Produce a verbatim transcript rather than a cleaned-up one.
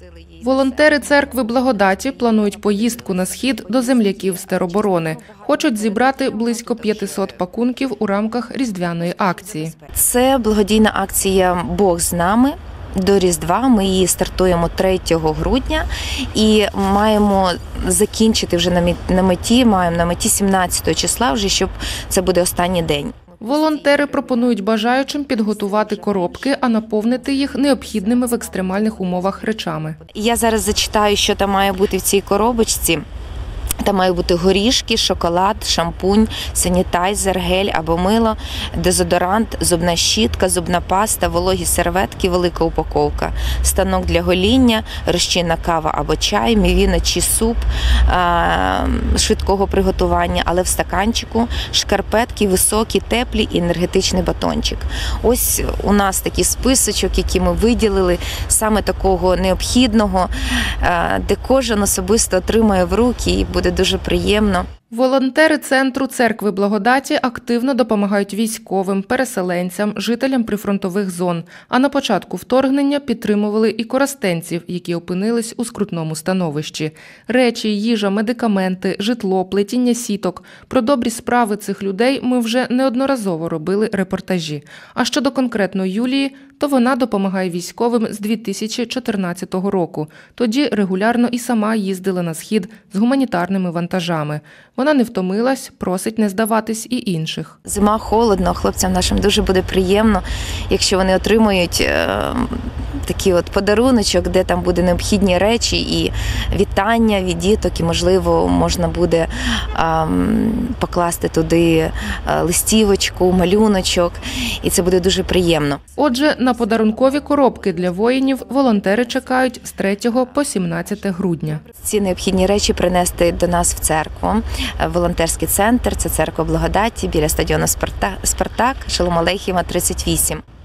Волонтери церкви Благодаті планують поїздку на схід до земляків з тероборони. Хочуть зібрати близько п'ятисот пакунків у рамках різдвяної акції. Це благодійна акція «Бог з нами». До Різдва ми її стартуємо третього грудня і маємо закінчити вже на меті, маємо на меті сімнадцятого числа, вже щоб це буде останній день. Волонтери пропонують бажаючим підготувати коробки, а наповнити їх необхідними в екстремальних умовах речами. Я зараз зачитаю, що там має бути в цій коробочці. Там мають бути горішки, шоколад, шампунь, санітайзер, гель або мило, дезодорант, зубна щітка, зубна паста, вологі серветки, велика упаковка, станок для гоління, розчинна кава або чай, мівіна чи суп швидкого приготування, але в стаканчику, шкарпетки, високі, теплі і енергетичний батончик. Ось у нас такий списочок, який ми виділили, саме такого необхідного, де кожен особисто отримає в руки і буде дуже приємно. Волонтери центру церкви Благодаті активно допомагають військовим, переселенцям, жителям прифронтових зон. А на початку вторгнення підтримували і коростенців, які опинились у скрутному становищі. Речі, їжа, медикаменти, житло, плетіння сіток. Про добрі справи цих людей ми вже неодноразово робили репортажі. А щодо конкретно Юлії, то вона допомагає військовим з дві тисячі чотирнадцятого року. Тоді регулярно і сама їздила на схід з гуманітарними вантажами. Вона не втомилась, просить не здаватись і інших. Зима, холодно, хлопцям нашим дуже буде приємно, якщо вони отримують е, такий от подаруночок, де там буде необхідні речі і вітання від діток, і, можливо, можна буде е, покласти туди листівочку, малюночок, і це буде дуже приємно. Отже, на подарункові коробки для воїнів волонтери чекають з третього по сімнадцяте грудня. Ці необхідні речі принести до нас в церкву. Волонтерський центр – це церква Благодаті біля стадіону «Спартак», Шолом Алейхема, тридцять вісім.